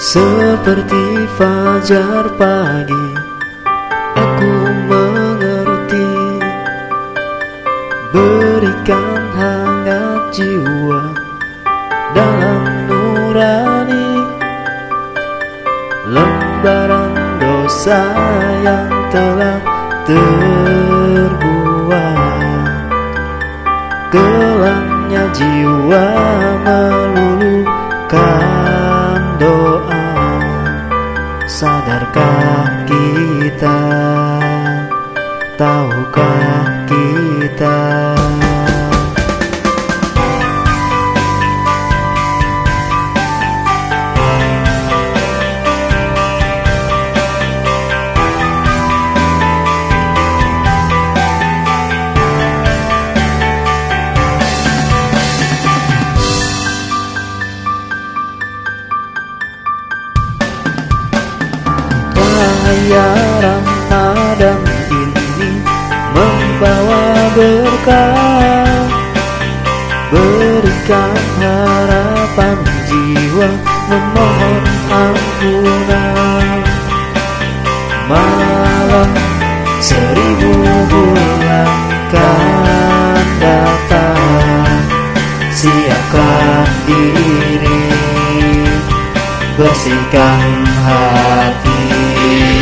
Seperti fajar pagi, aku mengerti. Berikan hangat jiwa dalam nurani, lembaran dosa yang telah terbuat. Gelapnya jiwa meluluhkan doa. Sadarkah kita? Tahukah kita? Cahaya Ramadan ini membawa berkah, berikan harapan jiwa, memohon ampunan. Malam 1000 bulan kan datang, siapkan diri, bersihkan hati.